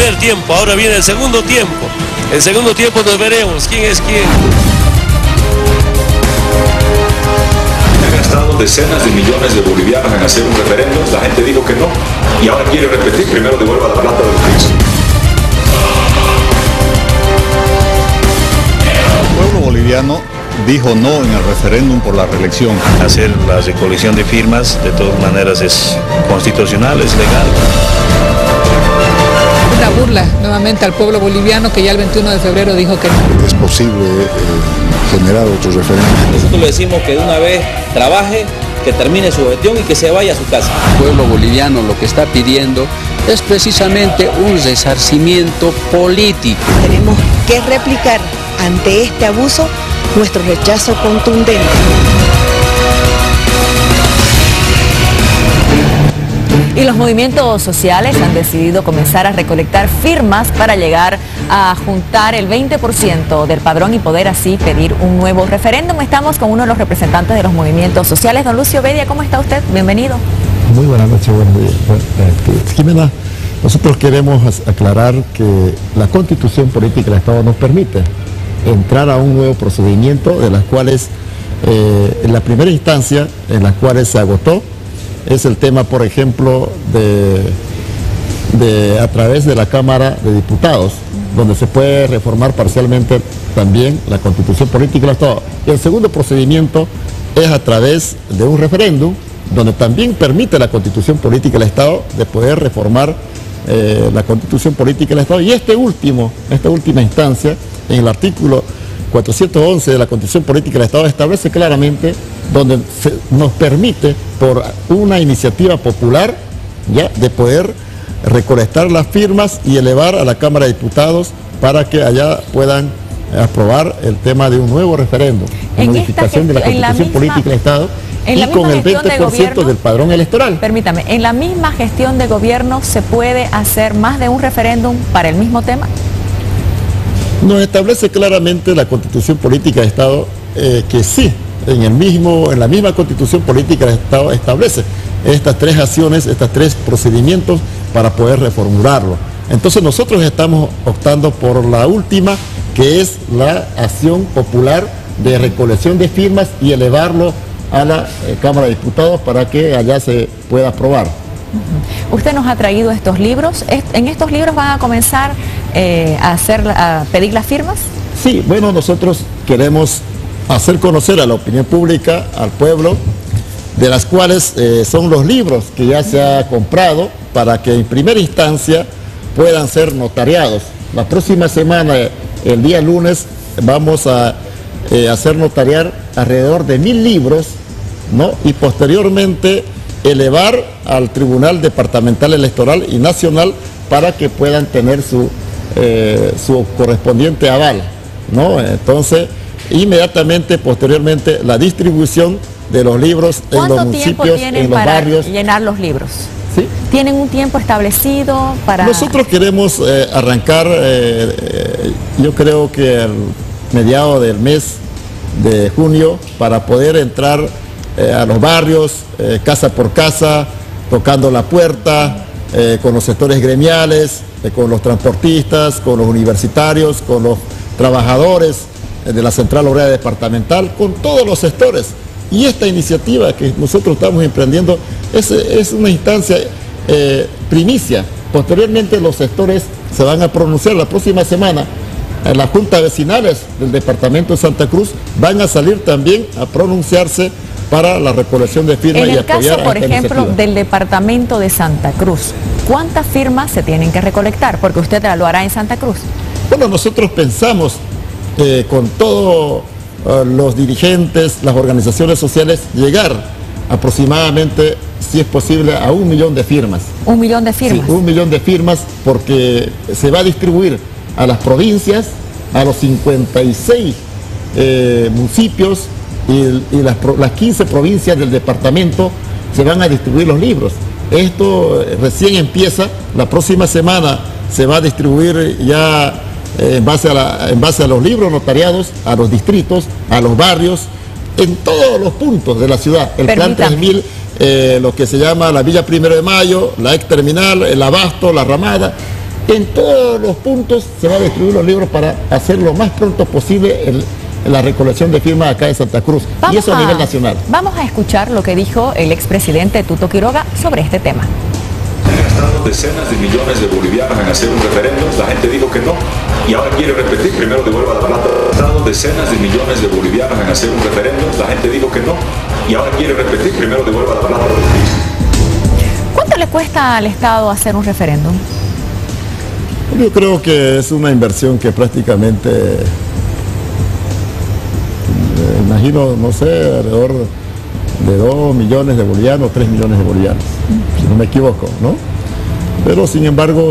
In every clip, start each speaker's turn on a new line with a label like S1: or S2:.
S1: primer tiempo, ahora viene el segundo tiempo. El segundo tiempo nos veremos quién es quién.
S2: Han gastado decenas de millones de bolivianos en hacer un referéndum, la gente dijo que no, y ahora quiere repetir, primero devuelva la plata del país.
S3: El pueblo boliviano dijo no en el referéndum por la reelección.
S4: Hacer la recolección de firmas de todas maneras es constitucional, es legal.
S5: Una burla nuevamente al pueblo boliviano que ya el 21 de febrero dijo que no.
S6: Es posible generar otro referéndum.
S7: Nosotros le decimos que de una vez trabaje, que termine su gestión y que se vaya a su casa.
S8: El pueblo boliviano lo que está pidiendo es precisamente un resarcimiento político.
S9: Tenemos que replicar ante este abuso nuestro rechazo contundente.
S10: Y los movimientos sociales han decidido comenzar a recolectar firmas para llegar a juntar el 20% del padrón y poder así pedir un nuevo referéndum. Estamos con uno de los representantes de los movimientos sociales, don Lucio Bedia. ¿Cómo está usted? Bienvenido.
S11: Muy buenas noches, buenos días. Jimena, nosotros queremos aclarar que la Constitución Política del Estado nos permite entrar a un nuevo procedimiento, de las cuales en la primera instancia, en las cuales se agotó, es el tema, por ejemplo, de a través de la Cámara de Diputados, donde se puede reformar parcialmente también la Constitución Política del Estado. Y el segundo procedimiento es a través de un referéndum, donde también permite la Constitución Política del Estado de poder reformar la Constitución Política del Estado. Y esta última instancia, en el artículo 411 de la Constitución Política del Estado, establece claramente donde nos permite, por una iniciativa popular, ya de poder recolectar las firmas y elevar a la Cámara de Diputados para que allá puedan aprobar el tema de un nuevo referéndum, de modificación de la Constitución Política del Estado, y con el 20% del padrón electoral.
S10: Permítame, ¿en la misma gestión de gobierno se puede hacer más de un referéndum para el mismo tema?
S11: Nos establece claramente la Constitución Política del Estado que sí, en la misma Constitución Política del Estado establece estas tres acciones, estos tres procedimientos para poder reformularlo. Entonces nosotros estamos optando por la última, que es la acción popular de recolección de firmas y elevarlo a la Cámara de Diputados para que allá se pueda aprobar.
S10: Usted nos ha traído estos libros. ¿En estos libros van a comenzar a pedir las firmas?
S11: Sí, bueno, nosotros queremos hacer conocer a la opinión pública, al pueblo, de las cuales son los libros que ya se ha comprado para que en primera instancia puedan ser notariados. La próxima semana, el día lunes, vamos a hacer notariar alrededor de 1000 libros, ¿no? Y posteriormente elevar al Tribunal Departamental Electoral y Nacional para que puedan tener su correspondiente aval, ¿no? Entonces, inmediatamente, posteriormente, la distribución de los libros en los municipios, en los barrios.
S10: ¿Cuánto tiempo tienen para llenar los libros?
S11: ¿Sí?
S10: ¿Tienen un tiempo establecido para...?
S11: Nosotros queremos arrancar, yo creo que al mediado del mes de junio, para poder entrar a los barrios, casa por casa, tocando la puerta, con los sectores gremiales, con los transportistas, con los universitarios, con los trabajadores de la Central Obrera Departamental, con todos los sectores. Y esta iniciativa que nosotros estamos emprendiendo es una instancia primicia. Posteriormente los sectores se van a pronunciar la próxima semana. En las juntas vecinales del departamento de Santa Cruz van a salir también a pronunciarse para la recolección de firmas y apoyar a esta iniciativa. En el caso, por ejemplo,
S10: del departamento de Santa Cruz, ¿cuántas firmas se tienen que recolectar? Porque usted lo hará en Santa Cruz.
S11: Bueno, nosotros pensamos con todos los dirigentes, las organizaciones sociales, llegar aproximadamente, si es posible, a 1 millón de firmas.
S10: 1 millón de firmas.
S11: Sí, 1 millón de firmas, porque se va a distribuir a las provincias, a los 56 municipios y las 15 provincias del departamento se van a distribuir los libros. Esto recién empieza, la próxima semana se va a distribuir ya en base a los libros notariados, a los distritos, a los barrios, en todos los puntos de la ciudad. El Plan 3000, lo que se llama la Villa 1 de Mayo, la ex terminal, el Abasto, la Ramada, En todos los puntos se va a distribuir los libros para hacer lo más pronto posible la recolección de firmas acá en Santa Cruz, y eso a nivel nacional.
S10: Vamos a escuchar lo que dijo el expresidente Tuto Quiroga sobre este tema.
S2: Han gastado decenas de millones de bolivianos en hacer un referéndum, la gente dijo que no, y ahora quiere repetir, primero devuelva la plata. Han gastado decenas de millones de bolivianos en hacer un referéndum, la gente dijo que no, y ahora quiere repetir, primero devuelva la plata.
S10: ¿Cuánto le cuesta al Estado hacer un referéndum?
S11: Yo creo que es una inversión que prácticamente, imagino, no sé, alrededor de 2 millones de bolivianos, 3 millones de bolivianos, si no me equivoco, ¿no? Pero sin embargo,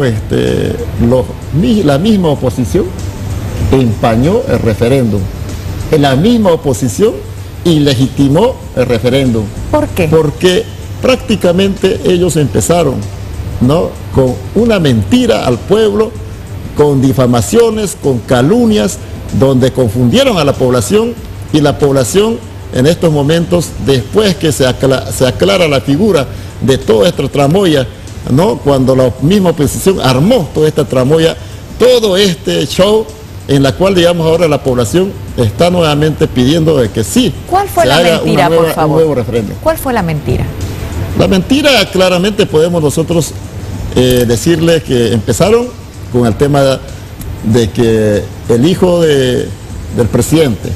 S11: la misma oposición empañó el referéndum. La misma oposición ilegitimó el referéndum.
S10: ¿Por qué?
S11: Porque prácticamente ellos empezaron, ¿no?, con una mentira al pueblo, con difamaciones, con calumnias, donde confundieron a la población, y la población en estos momentos, después que se aclara la figura de toda esta tramoya, ¿no?, cuando la misma oposición armó toda esta tramoya, todo este show, en la cual, digamos, ahora la población está nuevamente pidiendo de que sí.
S10: ¿Cuál fue la mentira, por favor?
S11: Un nuevo referéndum.
S10: ¿Cuál fue la mentira?
S11: La mentira, claramente podemos nosotros decirle que empezaron con el tema de que el hijo del presidente,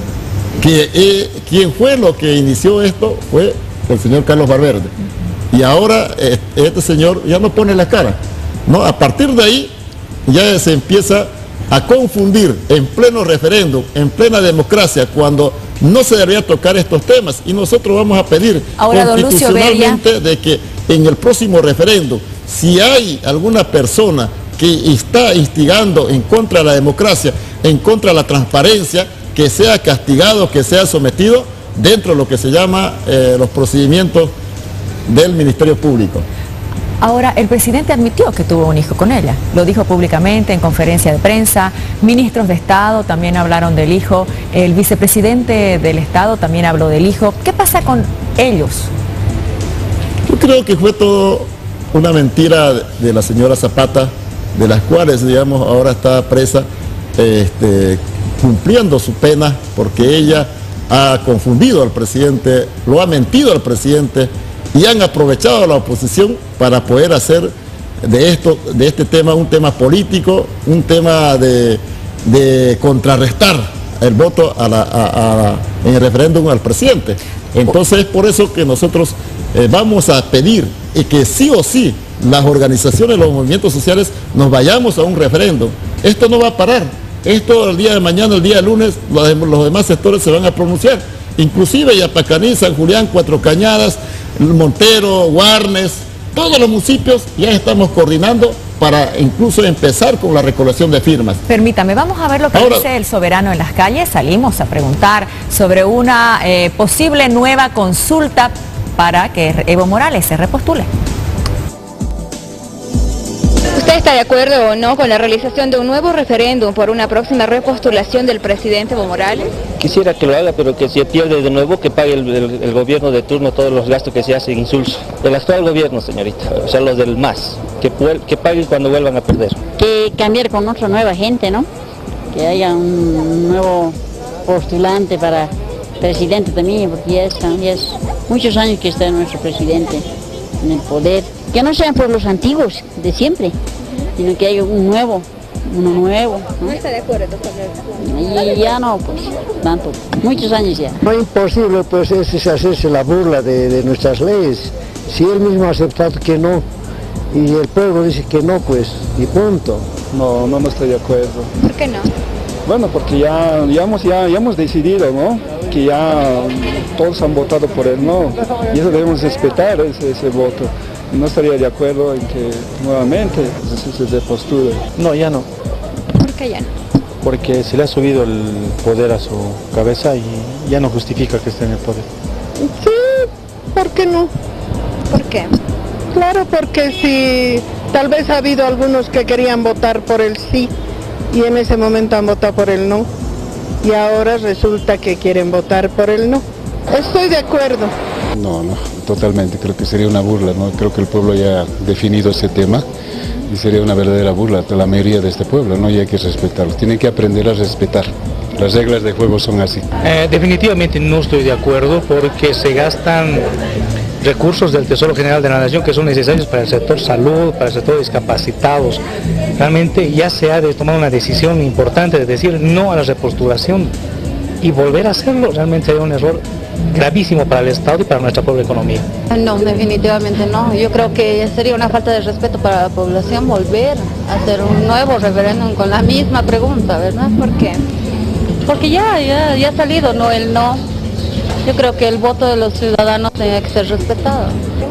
S11: quien fue lo que inició esto fue el señor Carlos Valverde, y ahora este señor ya no pone la cara, ¿no? A partir de ahí ya se empieza a confundir en pleno referéndum, en plena democracia, cuando no se debería tocar estos temas, y nosotros vamos a pedir
S10: ahora,
S11: constitucionalmente de que en el próximo referéndum, si hay alguna persona que está instigando en contra de la democracia, en contra de la transparencia, que sea castigado, que sea sometido dentro de lo que se llama los procedimientos del Ministerio Público.
S10: Ahora, el presidente admitió que tuvo un hijo con ella, lo dijo públicamente en conferencia de prensa, ministros de Estado también hablaron del hijo, el vicepresidente del Estado también habló del hijo. ¿Qué pasa con ellos?
S11: Yo creo que fue todo una mentira de la señora Zapata, de las cuales, digamos, ahora está presa, cumpliendo su pena, porque ella ha confundido al presidente, lo ha mentido al presidente, y han aprovechado a la oposición para poder hacer de este tema un tema político, un tema de contrarrestar el voto en el referéndum al presidente. Entonces es por eso que nosotros vamos a pedir que sí o sí las organizaciones, los movimientos sociales, nos vayamos a un referéndum. Esto no va a parar. Esto el día de mañana, el día de lunes, los demás sectores se van a pronunciar. Inclusive Yapacaní, San Julián, Cuatro Cañadas, Montero, Guarnes, todos los municipios ya estamos coordinando para incluso empezar con la recolección de firmas.
S10: Permítame, vamos a ver lo que dice el soberano en las calles. Salimos a preguntar sobre una posible nueva consulta para que Evo Morales se repostule.
S12: ¿Usted está de acuerdo o no con la realización de un nuevo referéndum por una próxima repostulación del presidente Evo Morales?
S13: Quisiera que lo haga, pero que si pierde de nuevo, que pague el gobierno de turno todos los gastos que se hacen insulso. El actual gobierno, señorita, o sea, los del MAS, que paguen cuando vuelvan a perder.
S14: Que cambiar con otra nueva gente, ¿no? Que haya un nuevo postulante para presidente también, porque ya es muchos años que está nuestro presidente en el poder. Que no sean por los antiguos de siempre, sino que haya uno nuevo.
S12: ¿No está de acuerdo con eso?
S14: Y ya no, pues, tanto, muchos años ya.
S15: Lo imposible pues es hacerse la burla de nuestras leyes. Si él mismo ha aceptado que no, y el pueblo dice que no, pues, y punto.
S16: No estoy de acuerdo.
S12: ¿Por qué no?
S16: Bueno, porque ya hemos decidido, ¿no? Que ya todos han votado por él, ¿no? Y eso debemos respetar, ese voto. No estaría de acuerdo en que nuevamente se repostule.
S17: No, ya no.
S12: ¿Por qué ya no?
S17: Porque se le ha subido el poder a su cabeza y ya no justifica que esté en el poder.
S18: Sí, ¿por qué no?
S12: ¿Por qué?
S18: Claro, porque si tal vez ha habido algunos que querían votar por el sí y en ese momento han votado por el no y ahora resulta que quieren votar por el no. Estoy de acuerdo.
S6: No, totalmente, creo que sería una burla, ¿no? Creo que el pueblo ya ha definido ese tema.
S19: y sería una verdadera burla de la mayoría de este pueblo, ¿no? Y hay que respetarlos, tienen que aprender a respetar. Las reglas de juego son así.
S17: Definitivamente no estoy de acuerdo porque se gastan recursos del Tesoro General de la Nación que son necesarios para el sector salud, para el sector discapacitados. Realmente ya se ha de tomar una decisión importante de decir no a la repostulación y volver a hacerlo realmente sería un error gravísimo para el Estado y para nuestra propia economía.
S14: No, definitivamente no. Yo creo que sería una falta de respeto para la población volver a hacer un nuevo referéndum con la misma pregunta, ¿verdad? Porque ya ha salido el no. Yo creo que el voto de los ciudadanos tiene que ser respetado.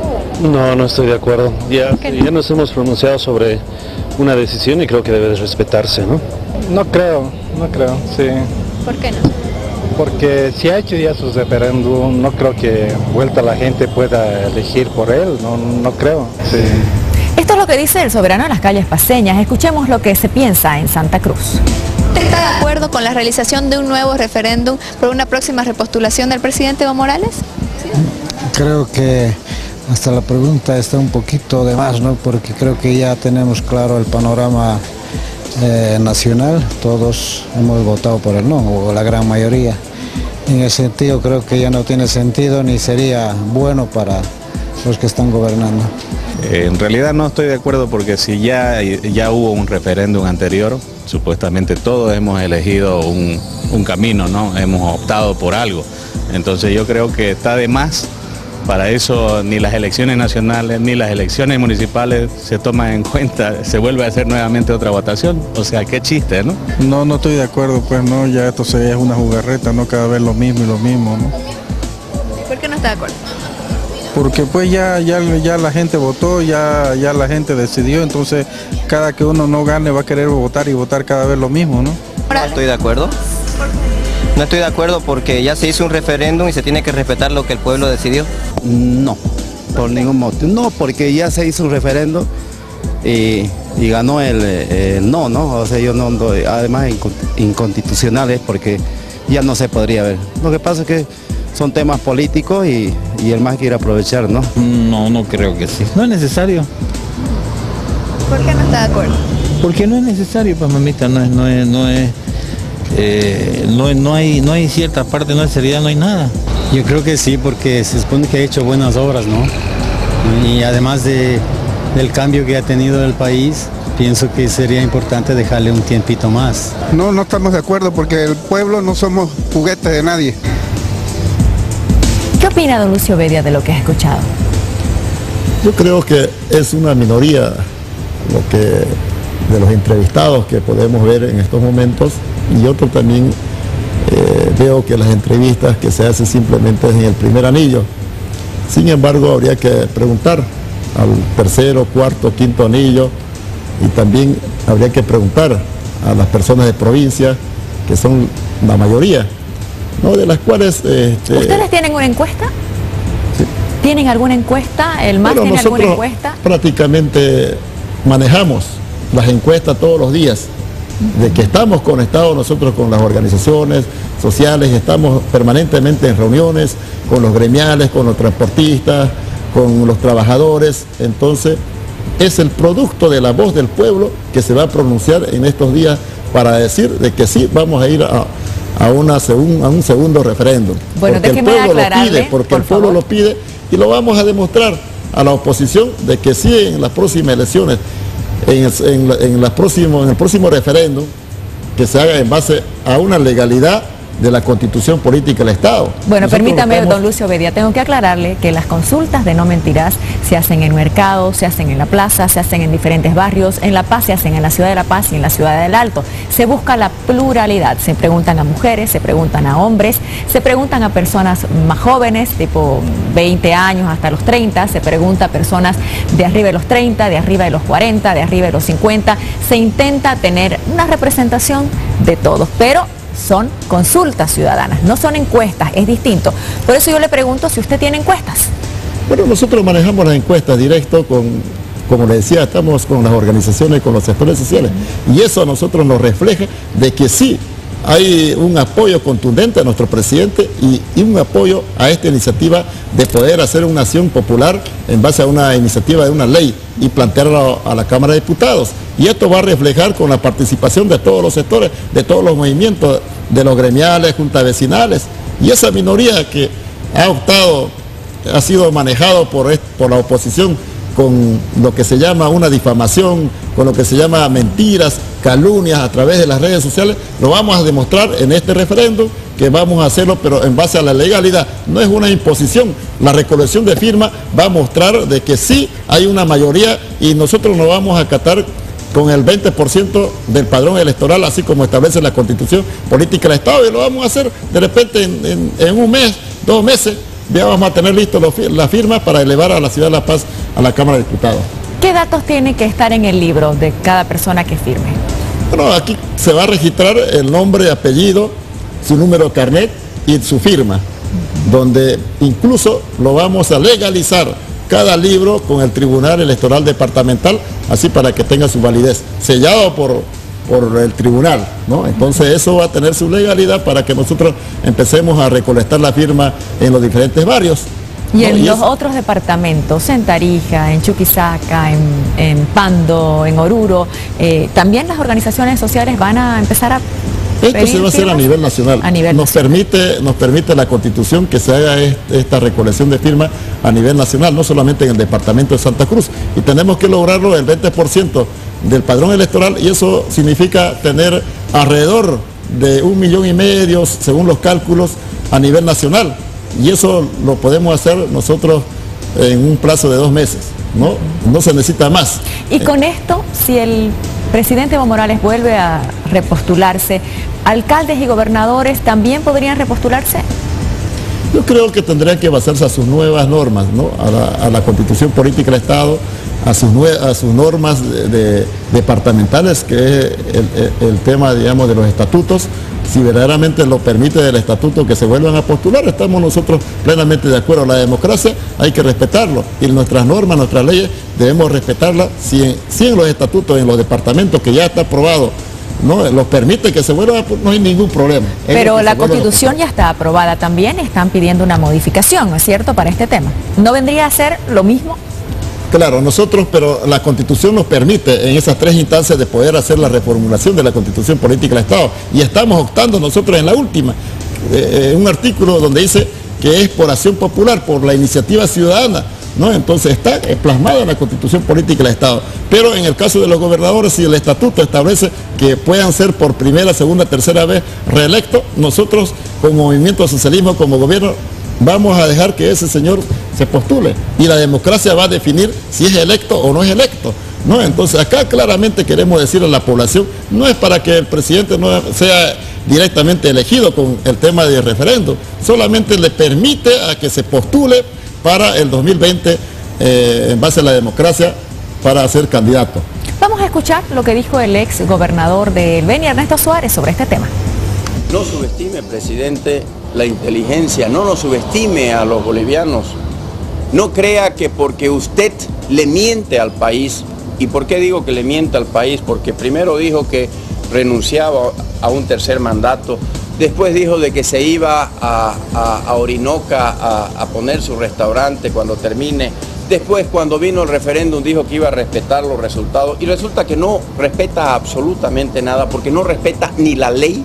S17: No estoy de acuerdo. Ya nos hemos pronunciado sobre una decisión y creo que debe de respetarse, ¿no?
S16: No creo, sí.
S12: ¿Por qué no?
S16: Porque si ha hecho ya su referéndum, no creo que vuelta la gente pueda elegir por él, no creo. Sí.
S10: Esto es lo que dice el soberano en las calles paceñas. Escuchemos lo que se piensa en Santa Cruz.
S12: ¿Usted está de acuerdo con la realización de un nuevo referéndum por una próxima repostulación del presidente Evo Morales? ¿Sí?
S20: Creo que hasta la pregunta está un poquito de más, ¿no? Porque creo que ya tenemos claro el panorama nacional, todos hemos votado por el no, o la gran mayoría. En ese sentido creo que ya no tiene sentido ni sería bueno para los que están gobernando.
S4: En realidad no estoy de acuerdo porque si ya hubo un referéndum anterior, supuestamente todos hemos elegido un camino, ¿no? Hemos optado por algo. Entonces yo creo que está de más. Para eso ni las elecciones nacionales ni las elecciones municipales se toman en cuenta, se vuelve a hacer nuevamente otra votación. O sea, qué chiste, ¿no?
S20: No estoy de acuerdo, pues no, ya esto es una jugarreta, no cada vez lo mismo y lo mismo, ¿no?
S12: ¿Por qué no está de acuerdo?
S20: Porque pues ya la gente votó, ya la gente decidió, entonces cada que uno no gane va a querer votar y votar cada vez lo mismo, ¿no?
S21: No estoy de acuerdo. No estoy de acuerdo porque ya se hizo un referéndum y se tiene que respetar lo que el pueblo decidió.
S22: No, por ningún motivo. No, porque ya se hizo un referéndum y ganó el no, ¿no? O sea, yo no, además inconstitucionales porque ya no se podría ver. Lo que pasa es que son temas políticos y el MAS quiere aprovechar, ¿no?
S7: No creo que sí. No es necesario.
S12: ¿Por qué no está de acuerdo?
S7: Porque no es necesario, pues mamita, no hay cierta parte, no hay seriedad, no hay nada.
S23: Yo creo que sí, porque se supone que ha hecho buenas obras, ¿no? Y además del cambio que ha tenido el país, pienso que sería importante dejarle un tiempito más.
S24: No estamos de acuerdo porque el pueblo no somos juguetes de nadie.
S10: ¿Qué opina don Lucio Bedia de lo que ha escuchado?
S11: Yo creo que es una minoría de los entrevistados que podemos ver en estos momentos, y otro también veo que las entrevistas que se hacen simplemente en el primer anillo. Sin embargo, habría que preguntar al tercero, cuarto, quinto anillo, y también habría que preguntar a las personas de provincia, que son la mayoría, ¿no? De las cuales...
S10: ¿Ustedes tienen una encuesta?
S11: Sí.
S10: ¿Tienen alguna encuesta? ¿El MAS tiene alguna encuesta?
S11: Prácticamente manejamos las encuestas todos los días, de que estamos conectados nosotros con las organizaciones sociales, estamos permanentemente en reuniones con los gremiales, con los transportistas, con los trabajadores. Entonces es el producto de la voz del pueblo que se va a pronunciar en estos días para decir de que sí vamos a ir a un segundo referéndum.
S10: Bueno,
S11: porque el pueblo lo pide, porque el pueblo lo pide, y lo vamos a demostrar a la oposición de que sí en las próximas elecciones, en el próximo referéndum, que se haga en base a una legalidad de la Constitución Política del Estado.
S10: Bueno, permítame, don Lucio Bedia, tengo que aclararle que las consultas de no mentirás se hacen en mercados, se hacen en la plaza, se hacen en diferentes barrios. En La Paz se hacen en la ciudad de La Paz y en la ciudad del Alto. Se busca la pluralidad, se preguntan a mujeres, se preguntan a hombres, se preguntan a personas más jóvenes, tipo 20 años hasta los 30, se pregunta a personas de arriba de los 30, de arriba de los 40, de arriba de los 50. Se intenta tener una representación de todos, pero son consultas ciudadanas, no son encuestas, es distinto. Por eso yo le pregunto si usted tiene encuestas.
S11: Bueno, nosotros manejamos las encuestas directo como le decía, estamos con las organizaciones, con los sectores sociales, y eso a nosotros nos refleja de que sí hay un apoyo contundente a nuestro presidente y un apoyo a esta iniciativa de poder hacer una acción popular en base a una iniciativa de una ley y plantearla a la Cámara de Diputados. Y esto va a reflejar con la participación de todos los sectores, de todos los movimientos, de los gremiales, juntas vecinales, y esa minoría que ha optado, ha sido manejado por la oposición con lo que se llama una difamación, con lo que se llama mentiras, calumnias a través de las redes sociales, lo vamos a demostrar en este referéndum, que vamos a hacerlo, pero en base a la legalidad. No es una imposición. La recolección de firmas va a mostrar de que sí hay una mayoría y nosotros nos vamos a acatar con el 20% del padrón electoral, así como establece la Constitución Política del Estado, y lo vamos a hacer de repente en un mes, 2 meses, ya vamos a tener listo las firmas para elevar a la Ciudad de La Paz a la Cámara de Diputados.
S10: ¿Qué datos tiene que estar en el libro de cada persona que firme?
S11: Bueno, aquí se va a registrar el nombre, apellido, su número de carnet y su firma, donde incluso lo vamos a legalizar cada libro con el Tribunal Electoral Departamental, así para que tenga su validez, sellado por el tribunal, ¿no? Entonces eso va a tener su legalidad para que nosotros empecemos a recolectar la firma en los diferentes barrios.
S10: Y en los otros departamentos, en Tarija, en Chuquisaca, en Pando, en Oruro, también las organizaciones sociales van a empezar a
S11: Esto se va a hacer a nivel nacional. Nos permite la Constitución que se haga esta recolección de firmas a nivel nacional, no solamente en el departamento de Santa Cruz. Y tenemos que lograrlo el 20% del padrón electoral, y eso significa tener alrededor de 1,5 millones, según los cálculos, a nivel nacional. Y eso lo podemos hacer nosotros en un plazo de 2 meses, ¿no? No se necesita más.
S10: Y con esto, si el presidente Evo Morales vuelve a repostularse, ¿alcaldes y gobernadores también podrían repostularse?
S11: Yo creo que tendrían que basarse a sus nuevas normas, ¿no? A la Constitución Política del Estado, a sus normas departamentales, que es el tema, digamos, de los estatutos. Si verdaderamente lo permite el estatuto que se vuelvan a postular, estamos nosotros plenamente de acuerdo. La democracia hay que respetarlo, y nuestras normas, nuestras leyes debemos respetarlas. Si en los estatutos, en los departamentos que ya está aprobado, no los permite que se vuelvan a, no hay ningún problema.
S10: Pero la Constitución ya está aprobada también, están pidiendo una modificación, ¿no es cierto?, para este tema. ¿No vendría a ser lo mismo?
S11: Claro, pero la Constitución nos permite en esas 3 instancias de poder hacer la reformulación de la Constitución Política del Estado, y estamos optando nosotros en la última, un artículo donde dice que es por acción popular, por la iniciativa ciudadana, ¿no? Entonces está plasmada en la Constitución Política del Estado. Pero en el caso de los gobernadores, si el estatuto establece que puedan ser por primera, segunda, tercera vez reelectos, nosotros como Movimiento Socialismo, como gobierno, vamos a dejar que ese señor se postule, y la democracia va a definir si es electo o no es electo, ¿no? Entonces acá claramente queremos decir a la población, no es para que el presidente no sea directamente elegido con el tema de referéndum, solamente le permite a que se postule para el 2020 en base a la democracia para ser candidato.
S10: Vamos a escuchar lo que dijo el ex gobernador del Beni, Ernesto Suárez, sobre este tema.
S1: No subestime, presidente, la inteligencia, no nos subestime a los bolivianos. No crea que porque usted le miente al país. ¿Y por qué digo que le miente al país? Porque primero dijo que renunciaba a un 3er mandato, después dijo de que se iba a Orinoca a poner su restaurante cuando termine, después cuando vino el referéndum dijo que iba a respetar los resultados, y resulta que no respeta absolutamente nada, porque no respeta ni la ley,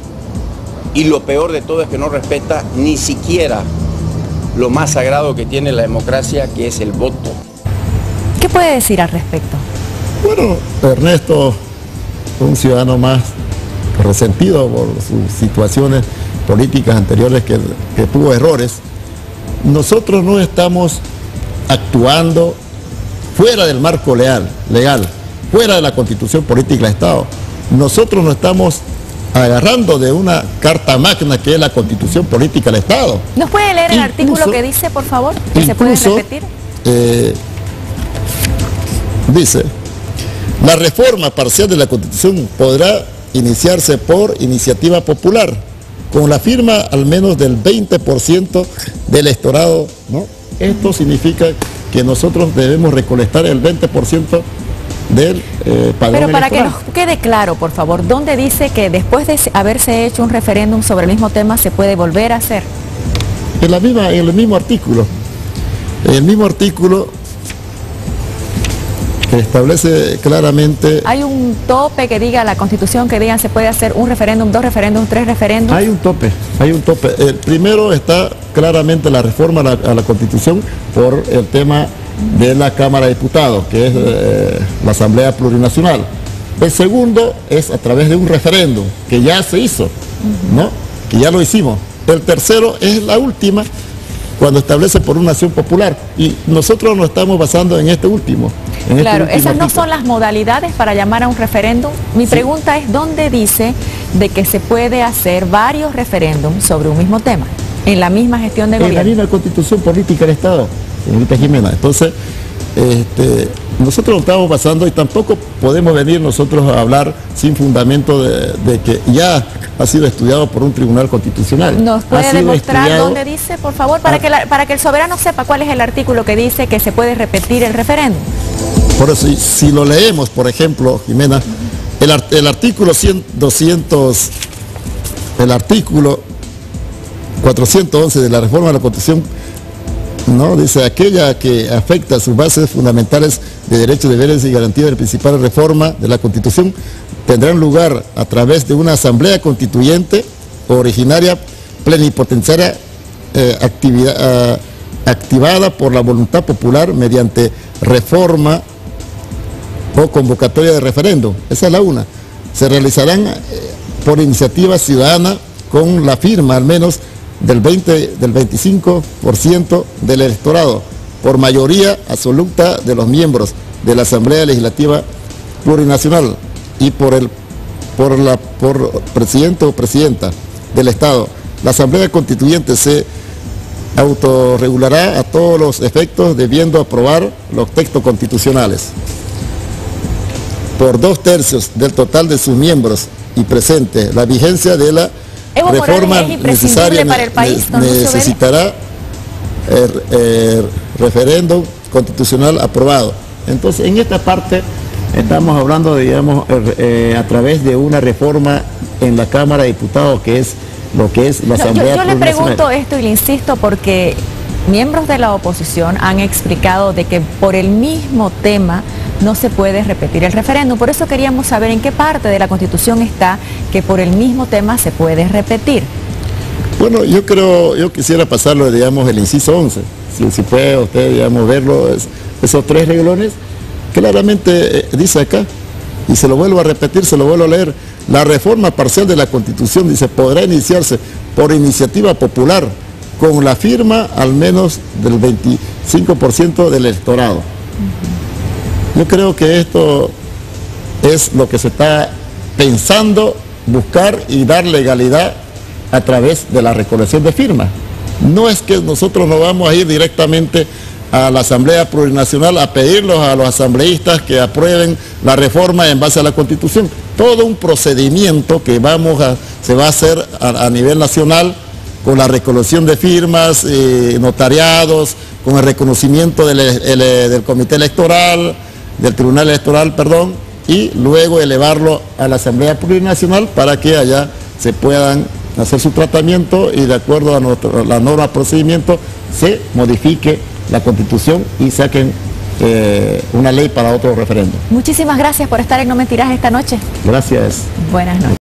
S1: y lo peor de todo es que no respeta ni siquiera lo más sagrado que tiene la democracia, que es el voto.
S10: ¿Qué puede decir al respecto?
S11: Bueno, Ernesto fue un ciudadano más resentido por sus situaciones políticas anteriores, que tuvo errores. Nosotros no estamos actuando fuera del marco legal, fuera de la Constitución Política del Estado. Nosotros nos estamos agarrando de una carta magna que es la Constitución Política del Estado.
S10: ¿Nos puede leer el artículo que dice, por favor? ¿Que se puede repetir?
S11: Dice: la reforma parcial de la Constitución podrá iniciarse por iniciativa popular, con la firma al menos del 20% del electorado, ¿no? Esto significa que nosotros debemos recolectar el 20% del padrón
S10: Pero para
S11: electoral.
S10: que nos quede claro, por favor, ¿dónde dice que después de haberse hecho un referéndum sobre el mismo tema se puede volver a hacer?
S11: En el mismo artículo. En el mismo artículo que establece claramente...
S10: ¿Hay un tope que diga la Constitución, que digan se puede hacer un referéndum, 2 referéndums, 3 referéndums?
S11: Hay un tope. El primero está claramente la reforma a la Constitución por el tema de la Cámara de Diputados, que es la Asamblea Plurinacional. El segundo es a través de un referéndum, que ya se hizo, ¿no? Que ya lo hicimos. El tercero es la última, cuando establece por una acción popular. Y nosotros nos estamos basando en este último.
S10: Claro, esas no son las modalidades para llamar a un referéndum. Mi pregunta es, ¿dónde dice de que se puede hacer varios referéndums sobre un mismo tema? En la misma gestión de gobierno.
S11: En la misma Constitución Política del Estado, señorita Jimena. Entonces, nosotros nos estamos basando y tampoco podemos venir nosotros a hablar sin fundamento de que ya ha sido estudiado por un tribunal constitucional.
S10: ¿Nos puede demostrar dónde dice, por favor, para que el soberano sepa cuál es el artículo que dice que se puede repetir el referéndum?
S11: Por eso, si lo leemos, por ejemplo, Jimena, el artículo 411 de la reforma de la Constitución, ¿no? Dice: aquella que afecta a sus bases fundamentales de derechos, deberes y garantías de la principal reforma de la Constitución tendrán lugar a través de una asamblea constituyente originaria plenipotenciaria activada por la voluntad popular mediante reforma o convocatoria de referéndum. Esa es la una. Se realizarán por iniciativa ciudadana con la firma al menos del 25% del electorado, por mayoría absoluta de los miembros de la Asamblea Legislativa Plurinacional y por presidente o presidenta del Estado. La Asamblea Constituyente se autorregulará a todos los efectos, debiendo aprobar los textos constitucionales por 2/3 del total de sus miembros y presente la vigencia de la reforma necesaria
S10: para el país,
S11: necesitará referéndum constitucional aprobado. Entonces, en esta parte estamos hablando, digamos, a través de una reforma en la Cámara de Diputados, que es lo que es la Asamblea
S10: Yo le pregunto esto y le insisto porque miembros de la oposición han explicado de que por el mismo tema no se puede repetir el referéndum. Por eso queríamos saber en qué parte de la Constitución está que por el mismo tema se puede repetir.
S11: Bueno, yo quisiera pasarlo, digamos, el inciso 11. Si puede usted, digamos, verlo, esos 3 renglones, claramente dice acá, y se lo vuelvo a repetir, se lo vuelvo a leer: la reforma parcial de la Constitución, dice, podrá iniciarse por iniciativa popular con la firma al menos del 25% del electorado. Yo creo que esto es lo que se está pensando, buscar y dar legalidad a través de la recolección de firmas. No es que nosotros nos vamos a ir directamente a la Asamblea Plurinacional a pedirlos a los asambleístas que aprueben la reforma en base a la Constitución. Todo un procedimiento que se va a hacer a nivel nacional, con la recolección de firmas, notariados, con el reconocimiento del Comité Electoral, del Tribunal Electoral, perdón, y luego elevarlo a la Asamblea Plurinacional para que allá se puedan hacer su tratamiento y de acuerdo a la norma de procedimiento se modifique la Constitución y saquen una ley para otro referéndum.
S10: Muchísimas gracias por estar en No Mentirás esta noche.
S11: Gracias.
S10: Buenas noches.